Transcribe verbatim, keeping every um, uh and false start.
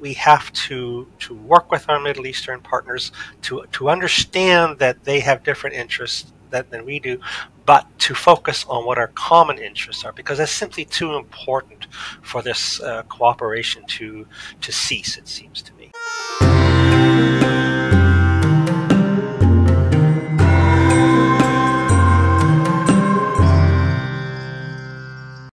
we have to to work with our Middle Eastern partners to to understand that they have different interests that, than we do, but to focus on what our common interests are, because that's simply too important for this uh, cooperation to to cease, it seems to me.